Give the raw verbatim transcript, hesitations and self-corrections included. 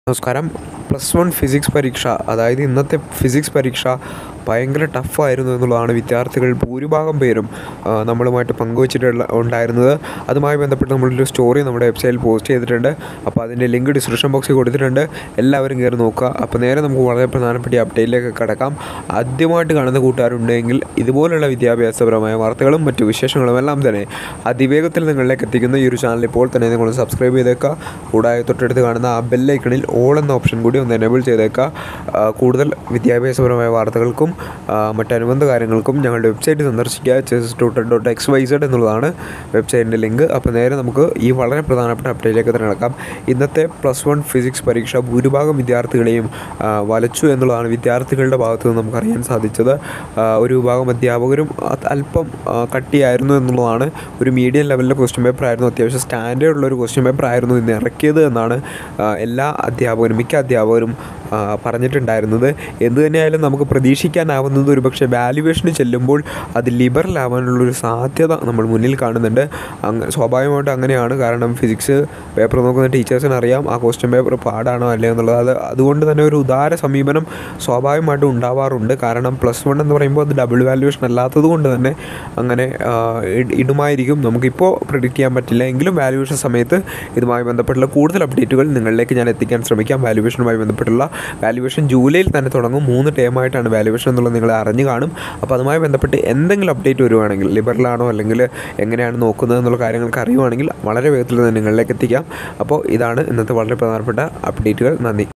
നമസ്കാരം. Plus one physics പരീക്ഷ, അതായത് ഇന്നത്തെ ഫിസിക്സ് പരീക്ഷ ഭയങ്കര ടഫായിരുന്നു എന്നുള്ളതാണ് വിദ്യാർത്ഥികൾ ഭൂരിഭാഗം പേരും നമ്മളുമായിട്ട് പങ്കുവച്ചിട്ടുള്ള ഉണ്ടായിരുന്നത്. അതുമായി ബന്ധപ്പെട്ട് നമ്മളൊരു സ്റ്റോറി നമ്മുടെ വെബ്സൈറ്റിൽ പോസ്റ്റ് ചെയ്തിട്ടുണ്ട്. അപ്പോൾ അതിൻ്റെ ലിങ്ക് ഡിസ്ക്രിപ്ഷൻ ബോക്സിൽ കൊടുത്തിട്ടുണ്ട്. എല്ലാവരും കയറി നോക്കുക. അപ്പോൾ നേരെ നമുക്ക് വളരെ പ്രധാനപ്പെട്ട അപ്ഡേറ്റിലേക്ക് കടക്കാം. ആദ്യമായിട്ട് കാണുന്ന കൂട്ടുകാരുണ്ടെങ്കിൽ ഇതുപോലുള്ള വിദ്യാഭ്യാസപരമായ വാർത്തകളും മറ്റു വിശേഷങ്ങളും എല്ലാം തന്നെ അതിവേഗത്തിൽ നിങ്ങളിലേക്ക് എത്തിക്കുന്ന ഈ ഒരു ചാനൽ ഇപ്പോൾ തന്നെ നിങ്ങൾ സബ്സ്ക്രൈബ് ചെയ്തേക്കുക. കൂടാതെ തൊട്ടടുത്ത് കാണുന്ന ആ ബെല്ലൈക്കണിൽ ഓൾ എന്ന ഓപ്ഷൻ കൂടി ഒന്ന് എനേബിൾ ചെയ്തേക്കുക. കൂടുതൽ വിദ്യാഭ്യാസപരമായ വാർത്തകൾക്കും മറ്റനുബന്ധ കാര്യങ്ങൾക്കും ഞങ്ങളുടെ വെബ്സൈറ്റ് സന്ദർശിക്കുക. Chess tutor dot X Y Z എന്നുള്ളതാണ് വെബ്സൈറ്റിൻ്റെ ലിങ്ക്. അപ്പോൾ നേരെ നമുക്ക് ഈ വളരെ പ്രധാനപ്പെട്ട അപ്ഡേറ്റിലേക്ക് തന്നെ നടക്കാം. ഇന്നത്തെ പ്ലസ് വൺ ഫിസിക്സ് പരീക്ഷ ഭൂരിഭാഗം വിദ്യാർത്ഥികളെയും വലച്ചു എന്നുള്ളതാണ് വിദ്യാർത്ഥികളുടെ ഭാഗത്ത് നിന്ന് നമുക്കറിയാൻ സാധിച്ചത്. ഒരു വിഭാഗം അധ്യാപകരും അല്പം കട്ടിയായിരുന്നു എന്നുള്ളതാണ്. ഒരു മീഡിയം ലെവലിലെ ക്വസ്റ്റ്യൻ പേപ്പർ ആയിരുന്നു, അത്യാവശ്യം സ്റ്റാൻഡേർഡ് ഉള്ളൊരു ക്വസ്റ്റ്യൻ പേപ്പർ ആയിരുന്നു ഇന്ന് ഇറക്കിയത് എന്നാണ് എല്ലാ അധ്യാപകരും മിക്ക അധ്യാപകരും പറഞ്ഞിട്ടുണ്ടായിരുന്നത്. എന്തു തന്നെയായാലും നമുക്ക് പ്രതീക്ഷിക്കാനാവുന്നത് ഒരു പക്ഷേ വാല്യുവേഷന് ചെല്ലുമ്പോൾ അത് ലിബറൽ ആവാനുള്ളൊരു സാധ്യത നമ്മൾ മുന്നിൽ കാണുന്നുണ്ട്. അങ്ങ് സ്വാഭാവികമായിട്ടും അങ്ങനെയാണ്. കാരണം ഫിസിക്സ് പേപ്പർ നോക്കുന്ന ടീച്ചേഴ്സിന് അറിയാം ആ ക്വസ്റ്റ്യൻ പേപ്പർ പാടാണോ അല്ലേ എന്നുള്ളത്. അത് അതുകൊണ്ട് തന്നെ ഒരു ഉദാര സമീപനം സ്വാഭാവികമായിട്ടും ഉണ്ടാവാറുണ്ട്. കാരണം പ്ലസ് വൺ എന്ന് പറയുമ്പോൾ അത് ഡബിൾ വാല്യുവേഷൻ അല്ലാത്തത് കൊണ്ട് തന്നെ അങ്ങനെ ഇടുമായിരിക്കും. നമുക്കിപ്പോൾ പ്രിഡിക്റ്റ് ചെയ്യാൻ പറ്റില്ല. എങ്കിലും വാല്യുവേഷൻ സമയത്ത് ഇതുമായി ബന്ധപ്പെട്ടുള്ള കൂടുതൽ അപ്ഡേറ്റുകൾ നിങ്ങളിലേക്ക് ഞാൻ എത്തിക്കാൻ ശ്രമിക്കാം. വാല്യുവേഷനുമായി ബന്ധപ്പെട്ടുള്ള വാല്യുവേഷൻ ജൂലൈയിൽ തന്നെ തുടങ്ങും. മൂന്ന് ടേമായിട്ടാണ് വാല്യുവേഷൻ എന്നുള്ളത് നിങ്ങൾ അറിഞ്ഞു കാണും. അപ്പോൾ അതുമായി ബന്ധപ്പെട്ട് എന്തെങ്കിലും അപ്ഡേറ്റ് വരുവാണെങ്കിൽ, ലിബറലാണോ അല്ലെങ്കിൽ എങ്ങനെയാണ് നോക്കുന്നത് എന്നുള്ള കാര്യങ്ങൾക്ക് അറിയുവാണെങ്കിൽ വളരെ വേഗത്തിൽ തന്നെ നിങ്ങളിലേക്ക് എത്തിക്കാം. അപ്പോൾ ഇതാണ് ഇന്നത്തെ വളരെ പ്രധാനപ്പെട്ട അപ്ഡേറ്റുകൾ. നന്ദി.